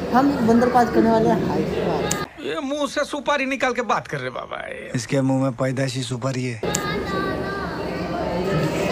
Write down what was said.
हम बंदरबाज करने वाले हैं हाय। ये मुंह से सुपारी निकाल के बात कर रहे बाबा। इसके मुंह में पैदाइशी सुपारी है।